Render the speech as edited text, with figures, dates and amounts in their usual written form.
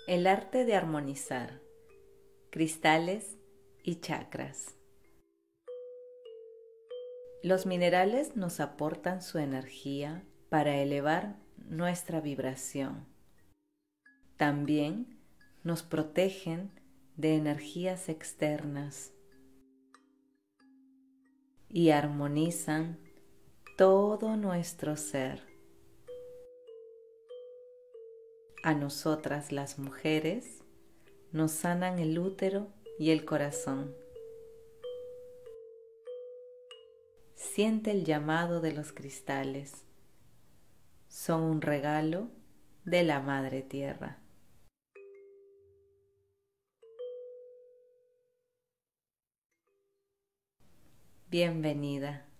El arte de armonizar, cristales y chakras. Los minerales nos aportan su energía para elevar nuestra vibración. También nos protegen de energías externas y armonizan todo nuestro ser. A nosotras las mujeres nos sanan el útero y el corazón. Siente el llamado de los cristales. Son un regalo de la Madre Tierra. Bienvenida.